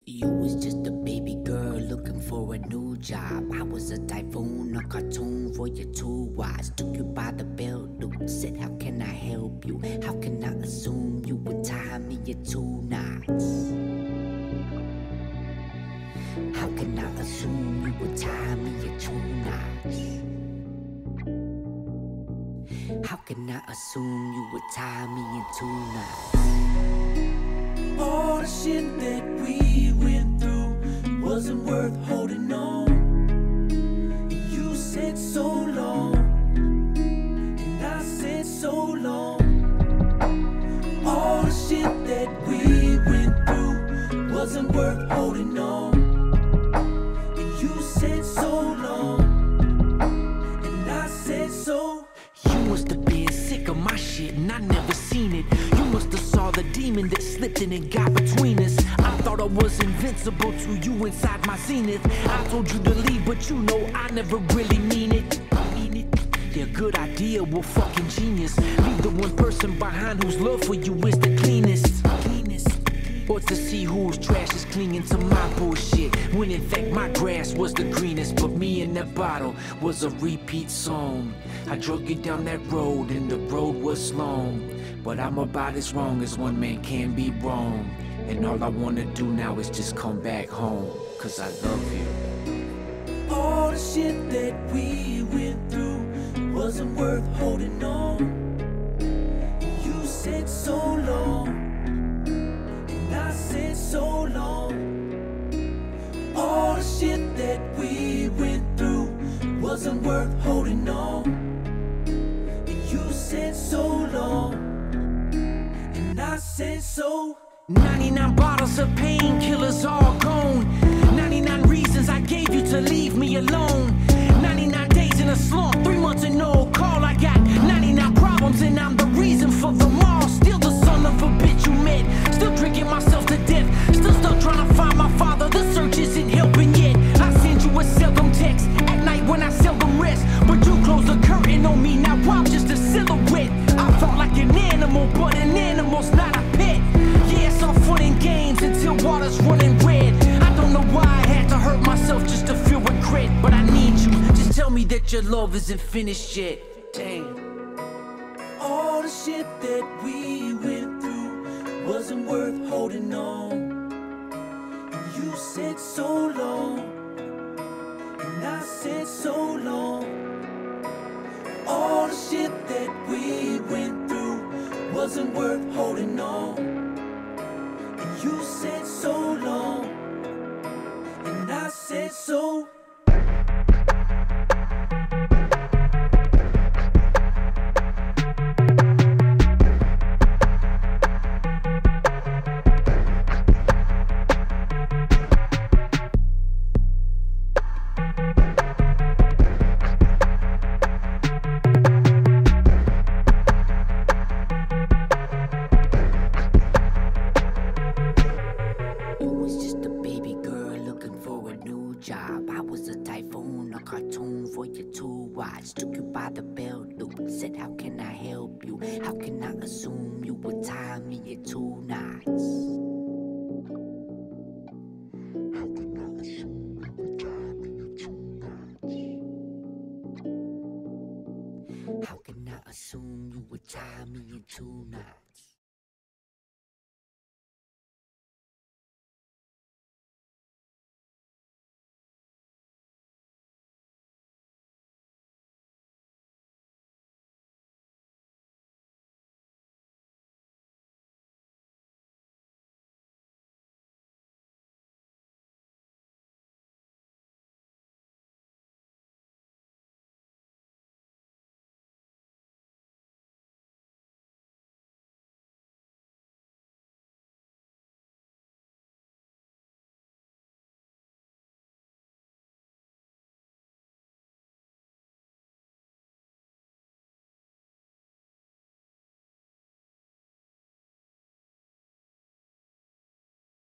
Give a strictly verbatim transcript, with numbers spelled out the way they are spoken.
You was just a baby girl looking for a new job. I was a typhoon, a cartoon for you to watch. Took you by the belt loop, said how can I help you? How can I assume you would tie me in two knots? How can I assume you would tie me in two knots? How can I assume you would tie me in two knots? All the shit that we went through wasn't worth holding on. And you said so long, and I said so long. All the shit that we went through wasn't worth holding on. And you said so long, and I said so. You must have been sick of my shit and I never seen it. You must have saw the demon that slipped in and got between us. I thought I was invincible to you inside my zenith. I told you to leave, but you know I never really mean it. Mean it. Yeah, good idea, well fucking genius. Leave the one person behind whose love for you is the cleanest. Cleanest. Or to see whose trash is clinging to my bullshit, when in fact my grass was the greenest. But me in that bottle was a repeat song. I drug you down that road and the road was long. But I'm about as wrong as one man can be wrong. And all I wanna do now is just come back home, cause I love you. All the shit that we went through wasn't worth holding on. You said so long, and I said so long. All the shit that we went through wasn't worth holding on. And you said so long, and I said so. ninety-nine bottles of painkillers all gone. ninety-nine reasons I gave you to leave me alone. ninety-nine days in a slump, three months and no call. I got ninety-nine problems and I'm the reason for them all. Still the son of a bitch you met, still drinking myself to death, still stuck trying to find my father. The search isn't helping yet. I send you a seldom text at night when I seldom rest, but you close the curtain on me. Now I'm just a silhouette. I fought like an animal, but an animal's not a pet. Yeah, it's all fun and games until water's running red. I don't know why I had to hurt myself just to feel regret, but I need you. Just tell me that your love isn't finished yet. Damn. All the shit that we went through wasn't worth holding on. And you said so long, and I said so long. All the shit that we went through wasn't worth holding on. And you said so long, and I said so. Job. I was a typhoon, a cartoon for you to watch. Took you by the belt loop, said how can I help you? How can I assume you would tie me in two knots?